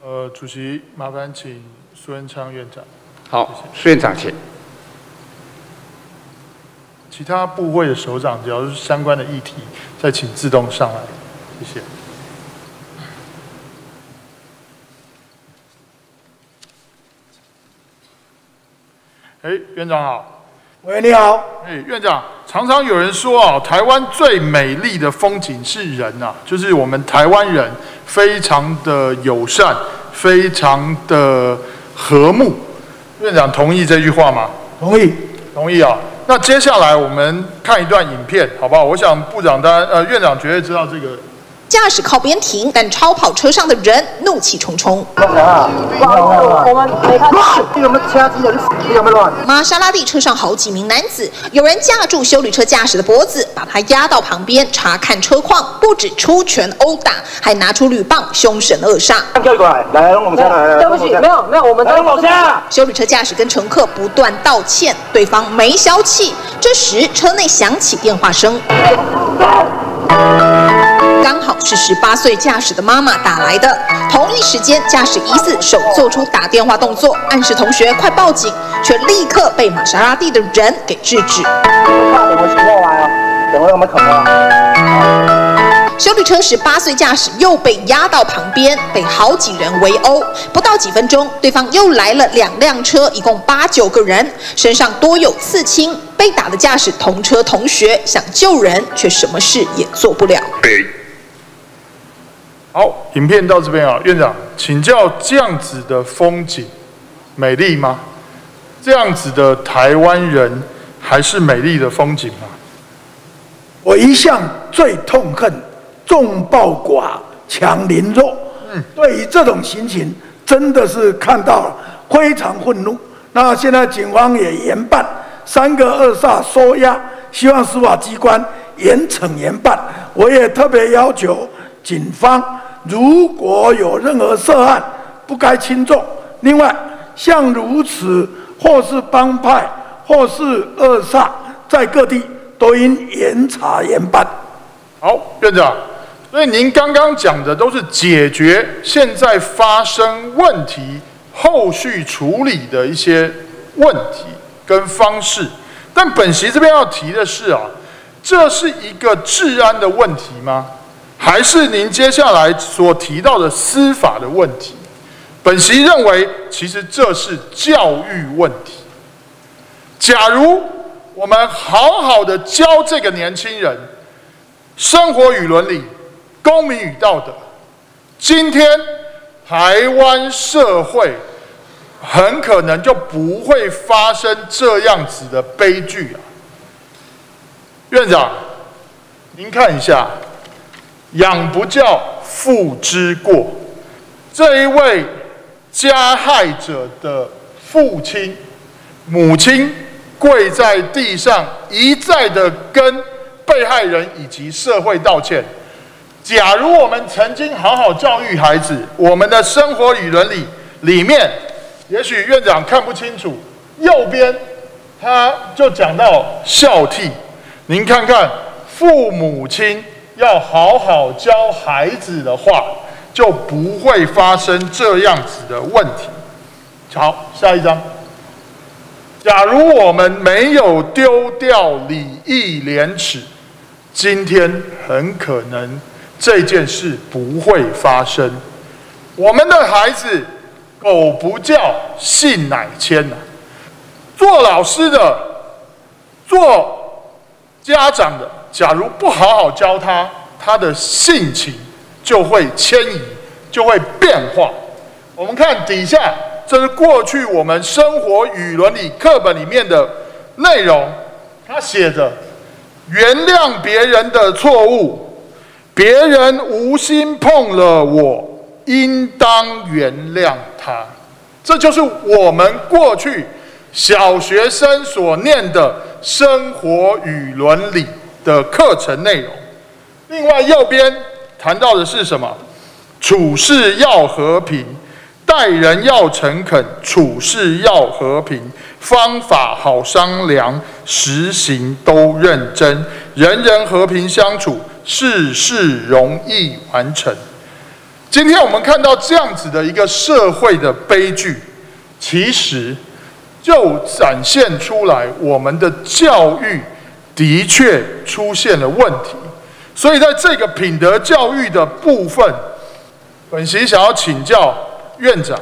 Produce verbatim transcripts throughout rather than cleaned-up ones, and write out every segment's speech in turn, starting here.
呃，主席，麻烦请苏贞昌院长。 好，苏院长请。 其他部会的首长，只要是相关的议题，再请自动上来，谢谢。哎，院长好。 喂，你好。 哎，院长，常常有人说啊，台湾最美丽的风景是人啊，就是我们台湾人非常的友善，非常的和睦。院长同意这句话吗？ 同意， 同意啊。那接下来我们看一段影片，好不好？我想部长当然呃院长绝对知道这个。 驾驶靠边停，但超跑车上的人怒气冲冲。 我们没看到。你有没有掐机的？你有没有乱？ 玛莎拉蒂车上好几名男子，有人架住休旅车驾驶的脖子，把他压到旁边查看车况，不止出拳殴打，还拿出铝棒凶神恶煞。 叫过来，来龙龙车来。对不起，没有没有，我们龙龙车。 休旅车驾驶跟乘客不断道歉，对方没消气。这时车内响起电话声。刚好是十八岁驾驶的妈妈打来的，同一时间驾驶疑似手做出打电话动作，暗示同学快报警，却立刻被玛莎拉蒂的人给制止。 看有没有情况来啊？等会有没有可能？ 休旅车十八岁驾驶又被压到旁边，被好几人围殴。不到几分钟，对方又来了两辆车，一共八九个人，身上多有刺青。被打的驾驶同车同学想救人，却什么事也做不了。 好，影片到这边啊，院长，请教这样子的风景美丽吗？这样子的台湾人还是美丽的风景吗？ 我一向最痛恨众暴寡强凌弱，嗯，对于这种情形，真的是看到了非常愤怒。那现在警方也严办三个恶煞收押，希望司法机关严惩严办。我也特别要求警方，如果有任何涉案，不该轻重。另外，像如此或是帮派或是恶煞，在各地都应严查严办。 好，院长，所以您刚刚讲的都是解决现在发生问题、后续处理的一些问题跟方式。但本席这边要提的是啊，这是一个治安的问题吗？还是您接下来所提到的司法的问题？本席认为，其实这是教育问题。假如我们好好的教这个年轻人生活与伦理、公民与道德，今天台湾社会很可能就不会发生这样子的悲剧啊！院长，您看一下，养不教，父之过。这一位加害者的父亲、母亲跪在地上，一再的跟被害人以及社会道歉。假如我们曾经好好教育孩子，我们的生活与伦理里面，也许院长看不清楚，右边他就讲到孝悌。您看看，父母亲要好好教孩子的话，就不会发生这样子的问题。好，下一张。假如我们没有丢掉礼义廉耻，今天很可能这件事不会发生。我们的孩子狗不叫，性乃迁呐。做老师的，做家长的，假如不好好教他，他的性情就会迁移，就会变化。我们看底下，这是过去我们生活与伦理课本里面的内容，他写着：原谅别人的错误，别人无心碰了我，应当原谅他。这就是我们过去小学生所念的生活与伦理的课程内容。另外，右边谈到的是什么？处事要和平，待人要诚恳，处事要和平，方法好商量，实行都认真，人人和平相处，事事容易完成。 今天我们看到这样子的一个社会的悲剧，其实就展现出来我们的教育的确出现了问题。所以在这个品德教育的部分，本席想要请教院长，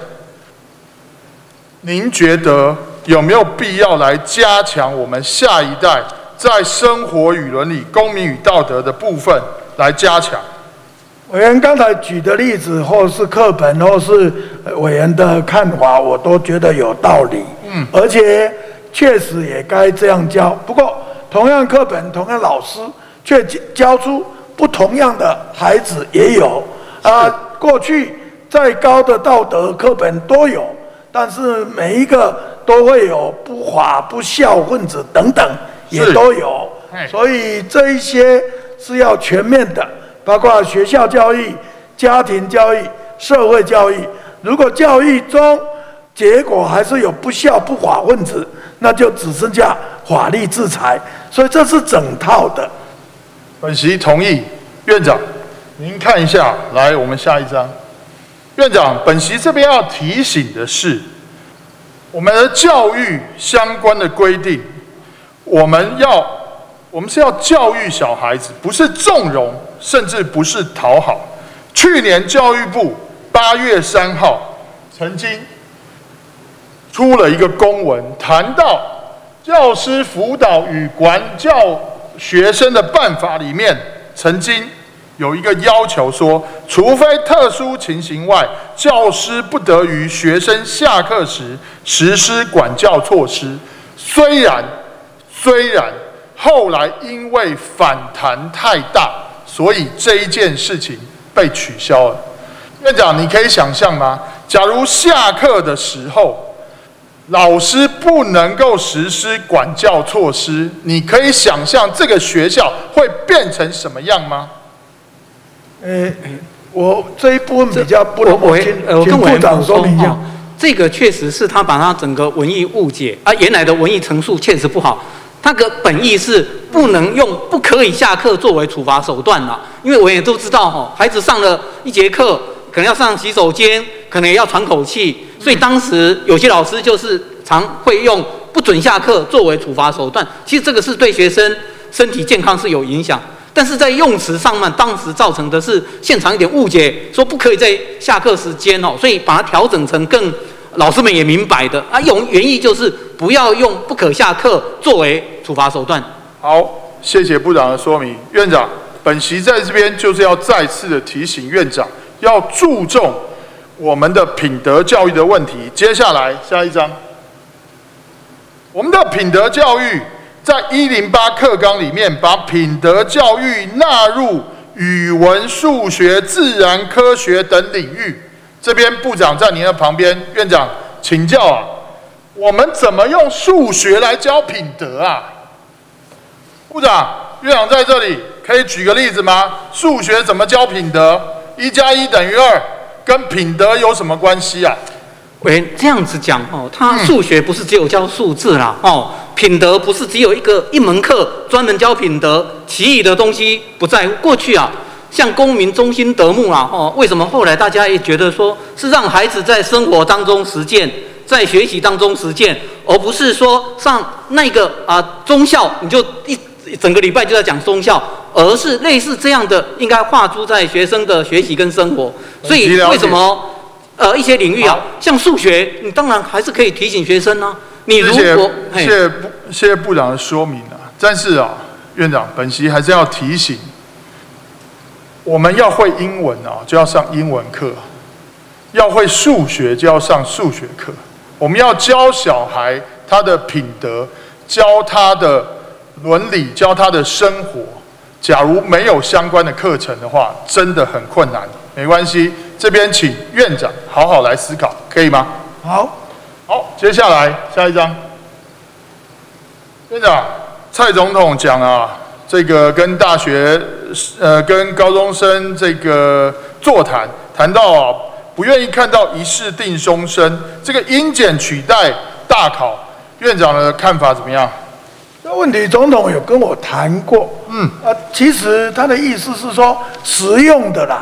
您觉得有没有必要来加强我们下一代在生活与伦理、公民与道德的部分来加强？ 委员刚才举的例子，或是课本，或是委员的看法，我都觉得有道理。嗯，而且确实也该这样教。不过，同样课本、同样老师，却教出不同样的孩子也有。啊，过去再高的道德课本都有，但是每一个都会有不法不孝分子等等，也都有。所以这一些是要全面的。包括学校教育、家庭教育、社会教育。如果教育中结果还是有不孝不法分子，那就只剩下法律制裁。所以这是整套的。 本席同意。院长，您看一下，来，我们下一张。院长，本席这边要提醒的是，我们的教育相关的规定，我们要，我们是要教育小孩子，不是纵容。甚至不是讨好。去年教育部八月三号曾经出了一个公文，谈到教师辅导与管教学生的办法里面，曾经有一个要求说，除非特殊情形外，教师不得于学生下课时实施管教措施。虽然虽然后来因为反弹太大，所以这一件事情被取消了。院长，你可以想象吗？假如下课的时候，老师不能够实施管教措施，你可以想象这个学校会变成什么样吗？ 呃，我这一部分比较不能我请呃， 请部长说明一下。 这个确实是他把他整个文艺误解啊，原来的文艺陈述确实不好。他的本意是不能用不可以下课作为处罚手段啦，因为我也都知道哈，孩子上了一节课，可能要上洗手间，可能也要喘口气，所以当时有些老师就是常会用不准下课作为处罚手段。其实这个是对学生身体健康是有影响，但是在用词上面，当时造成的是现场一点误解，说不可以在下课时间哦，所以把它调整成更老师们也明白的啊，用原意就是不要用不可下课作为处罚手段。 好，谢谢部长的说明。院长，本席在这边就是要再次的提醒院长，要注重我们的品德教育的问题。接下来下一章，我们的品德教育在一零八课纲里面，把品德教育纳入语文、数学、自然科学等领域。这边部长在您的旁边，院长请教啊，我们怎么用数学来教品德啊？部长，院长在这里，可以举个例子吗？数学怎么教品德？一加一等于二，跟品德有什么关系啊？ 喂，这样子讲哦，他数学不是只有教数字啦，哦，品德不是只有一个一门课专门教品德，其余的东西不在乎。过去啊，像公民中心德目啦，哦，为什么后来大家也觉得说是让孩子在生活当中实践，在学习当中实践，而不是说上那个啊、呃、中校你就一整个礼拜就在讲中校，而是类似这样的，应该画诸在学生的学习跟生活。所以为什么呃一些领域啊，像数学，你当然还是可以提醒学生呢、啊。你如果谢谢部谢谢部长的说明啊，但是啊，院长本席还是要提醒，我们要会英文啊，就要上英文课；要会数学就要上数学课。我们要教小孩他的品德，教他的伦理，教他的生活。假如没有相关的课程的话，真的很困难。没关系，这边请院长好好来思考，可以吗？ 好。 好，接下来下一章。院长，蔡总统讲啊，这个跟大学呃跟高中生这个座谈，谈到啊不愿意看到一试定终身，这个英检取代大考，院长的看法怎么样？ 这问题总统有跟我谈过，嗯，啊，其实他的意思是说实用的啦，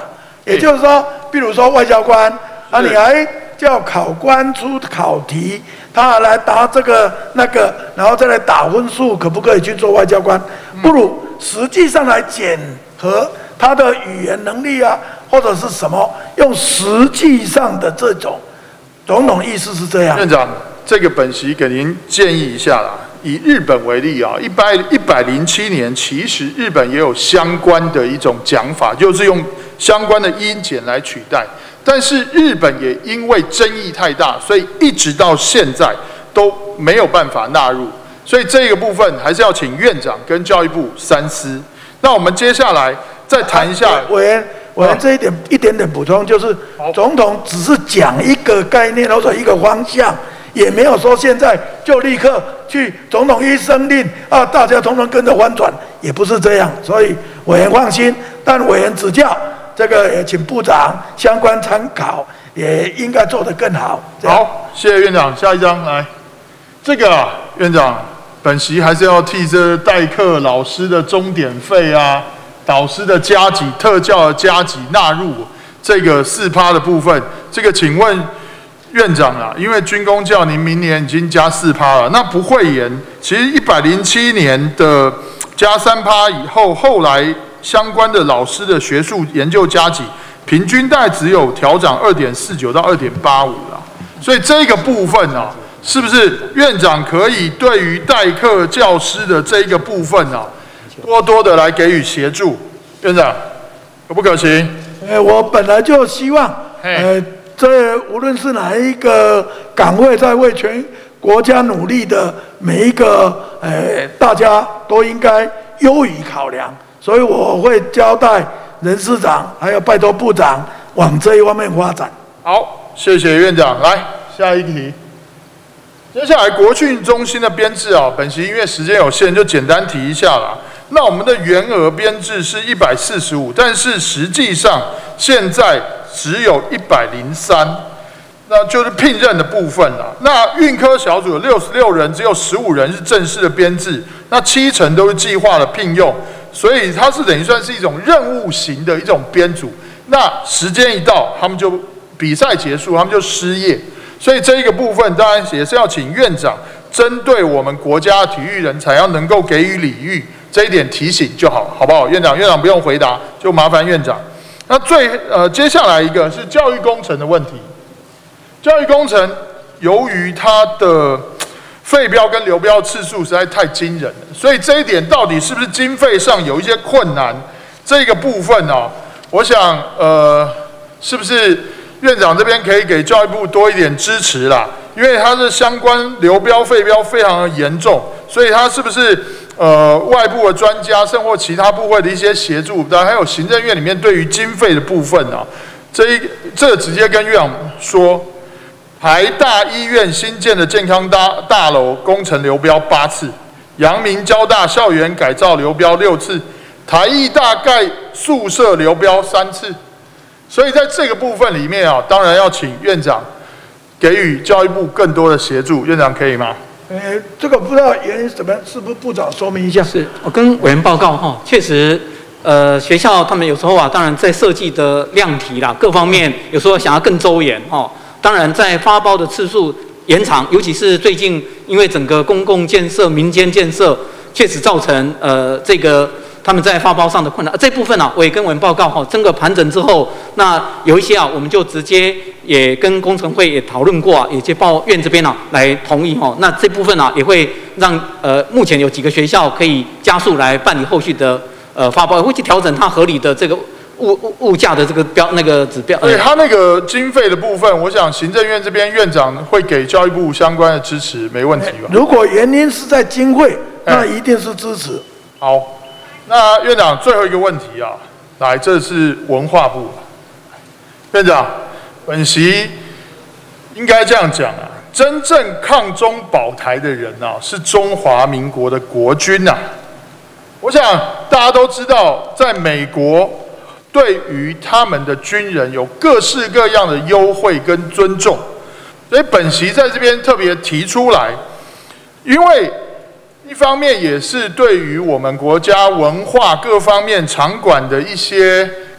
也就是说，比如说外交官啊，你还叫考官出考题，他来答这个那个，然后再来打分数，可不可以去做外交官？不如实际上来检核他的语言能力啊，或者是什么，用实际上的这种，总统意思是这样。 院长，这个本席给您建议一下啦。以日本为例啊，一百一百零七年，其实日本也有相关的一种讲法，就是用相关的音检来取代。但是日本也因为争议太大，所以一直到现在都没有办法纳入。所以这个部分还是要请院长跟教育部三思。那我们接下来再谈一下委员，委员这一点一点点补充，就是总统只是讲一个概念或者一个方向。也没有说现在就立刻去总统一声令啊，大家统统跟着翻转，也不是这样。所以委员放心，但委员指教，这个也请部长相关参考，也应该做得更好。 好，谢谢院长。下一张来，这个啊，院长，本席还是要替这代课老师的钟点费啊、导师的加给、特教的加给纳入这个四趴的部分。这个请问院长啊，因为军公教您明年已经加四趴了，那不讳言，其实一百零七年的加三趴以后，后来相关的老师的学术研究加给，平均大概只有调涨二点四九到二点八五啦。所以这个部分啊，是不是院长可以对于代课教师的这个部分啊，多多的来给予协助？院长，可不可行？ 呃，我本来就希望，呃。这无论是哪一个岗位，在为全国家努力的每一个，呃，大家都应该优于考量，所以我会交代人事长，还有拜托部长往这一方面发展。 好，谢谢院长。来，下一题。接下来国训中心的编制啊，本席因为时间有限，就简单提一下啦。那我们的员额编制是一百四十五，但是实际上现在只有一百零三，那就是聘任的部分啦。那运科小组有六十六人，只有十五人是正式的编制，那七成都是计划的聘用，所以它是等于算是一种任务型的一种编组。那时间一到，他们就比赛结束，他们就失业。所以这一个部分当然也是要请院长针对我们国家的体育人才要能够给予礼遇，这一点提醒就好，好不好？院长，院长不用回答，就麻烦院长。那最呃接下来一个是教育工程的问题。教育工程由于它的废标跟流标次数实在太惊人了，所以这一点到底是不是经费上有一些困难？这个部分呢、哦，我想呃是不是？院长这边可以给教育部多一点支持啦，因为它的相关流标废标非常的严重，所以它是不是呃外部的专家，甚或其他部会的一些协助，当然还有行政院里面对于经费的部分啊，这一这个直接跟院长说，台大医院新建的健康大大楼工程流标八次，阳明交大校园改造流标六次，台艺大盖宿舍流标三次。所以在这个部分里面啊，当然要请院长给予教育部更多的协助。院长可以吗？ 呃，这个不知道原因怎么，是不是部长说明一下？ 是我跟委员报告哈，确实，呃，学校他们有时候啊，当然在设计的量体啦，各方面有时候想要更周延哈。当然在发包的次数延长，尤其是最近因为整个公共建设、民间建设，确实造成呃这个。他们在发包上的困难，这部分啊，我也跟委员报告哈，整个盘整之后，那有一些啊，我们就直接也跟工程会也讨论过啊，也接报院这边啊来同意哈。那这部分啊，也会让呃目前有几个学校可以加速来办理后续的呃发包，会去调整它合理的这个物物物价的这个标那个指标。 对，它那个经费的部分，我想行政院这边院长会给教育部相关的支持，没问题吧？ 如果原因是在经费，那一定是支持。 好。那院长最后一个问题啊，来，这是文化部。院长，本席应该这样讲啊，真正抗中保台的人啊，是中华民国的国军呐、啊。我想大家都知道，在美国对于他们的军人有各式各样的优惠跟尊重，所以本席在这边特别提出来，因为。一方面也是对于我们国家文化各方面场馆的一些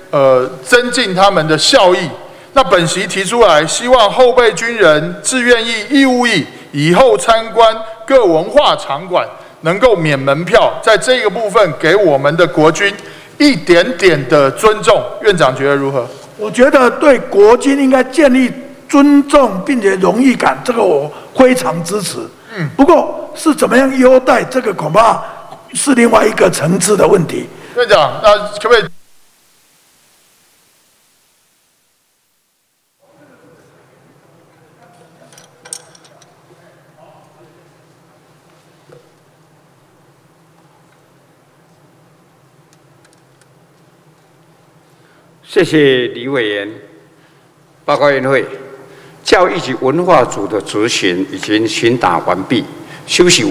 呃增进他们的效益。那本席提出来，希望后备军人、志愿役、义务役以后参观各文化场馆能够免门票，在这个部分给我们的国军一点点的尊重。院长觉得如何？ 我觉得对国军应该建立尊重并且荣誉感，这个我非常支持。嗯，不过是怎么样优待，这个恐怕是另外一个层次的问题。 院长，那可不可以？ 谢谢李委员。报告院会，教育及文化组的执行已经询答完毕，休息。